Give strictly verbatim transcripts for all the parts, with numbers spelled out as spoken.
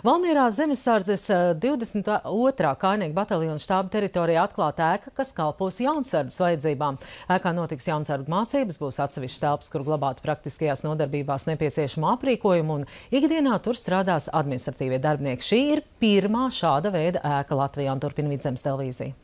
Valmierā Zemesardzes divdesmit otrā kājnieku bataljona štāba teritorijā atklāta ēka, kas kalpos jaunsardzes vajadzībām. Ēkā notiks jaunsargu mācības, būs atsevišķas telpas, kur glabāt praktiskajās nodarbībās nepieciešamo aprīkojumu, un ikdienā tur strādās administratīvie darbinieki. Šī ir pirmā šāda veida ēka Latvijā, un turpina Vidzemes televīzija.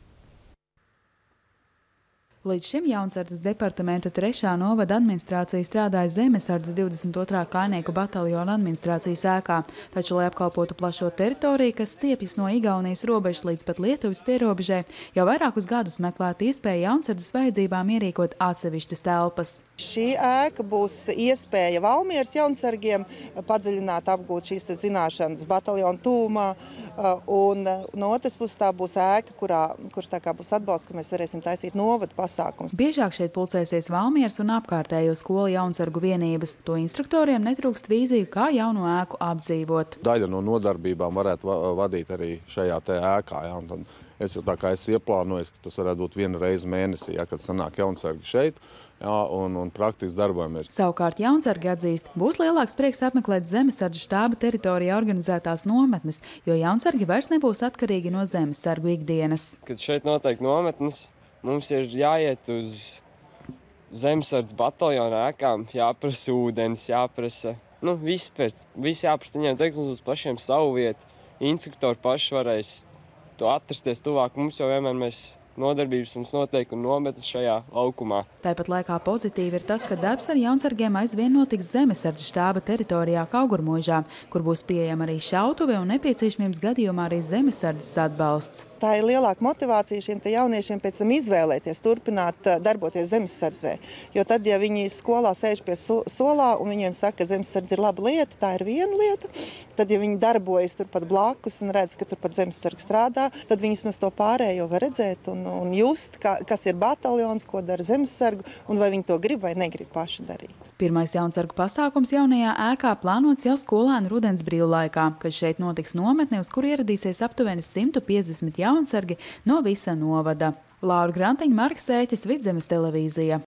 Līdz šim Jaunsardzes departamenta trešā novada administrācija strādāja Zemesardzes divdesmit otrā kājnieku bataljona administrācijas ēkā, taču, lai apkalpotu plašo teritoriju, kas stiepjas no Igaunijas robežas līdz pat Lietuvas pierobežai, jau vairākus gadus meklēt iespēju Jaunsardzes vajadzībām ierīkot atsevišķas telpas. Šī ēka būs iespēja Valmieras jaunsargiem padziļināt, apgūt šīs zināšanas bataljona tūmā, un no otras puses tā būs ēka, kurā, kurš tā kā būs atbalsts, ka mēs varēsim taisīt novadu pasākums. Biežāk šeit pulcēsies Valmieras un apkārtējo skolu jaunsargu vienības. To instruktoriem netrūkst vīziju, kā jauno ēku apdzīvot. Daļa no nodarbībām varētu vadīt arī šajā te ēkā. Ja, un tad es jau tā kā esmu ieplānojis, ka tas varētu būt viena reize mēnesī, ja, kad sanāk jaunsargi šeit, ja, un, un praktiski darbojamies. Savukārt jaunsargi atzīst, būs lielāks prieks apmeklēt Zemesardzes štāba teritorijā organizētās nometnes, jo jaunsargi vairs nebūs atkarīgi no zemesargu ikdienas. Kad šeit notiek nometnes, mums ir jāiet uz Zemesardzes bataljona ēkām, jāprasa ūdens, jāprasa, nu, viss pēc, viss jāprasa viņiem teikt mums uz pašiem savu vietu. Instruktori paši varēs to atrasties tuvāk mums, jo vienmēr mēs nodarbības mums notiek un nometnes šajā laukumā. Tāpat laikā pozitīvi ir tas, ka darbs ar jaunsargiem aizvien notiks Zemesardzes štāba teritorijā Kaugurmuižā, kur būs pieejama arī šautuve un nepieciešamības gadījumā arī Zemesardzes atbalsts. Tā ir lielāka motivācija šiem te jauniešiem pēc tam izvēlēties, turpināt darboties Zemesardzē. Jo tad, ja viņi skolā sēž pie solā un viņiem saka, ka Zemesardze ir laba lieta, tā ir viena lieta, tad, ja viņi darbojas turpat blakus un redz, ka turpat Zemesargs strādā, tad viņi vismaz to pārējo var redzēt un, un just, ka, kas ir bataljons, ko dara Zemesargu un vai viņi to grib vai negrib paši darīt. Pirmais jaunsargu pasākums jaunajā ēkā plānots jau skolēnu rudens brīvlaikā, kad šeit notiks nometne, uz kuru ieradīsies aptuveni simt piecdesmit jaunsargi no visa novada. Laura Grantiņa, Marks Ēķis, Vidzemes televīzija.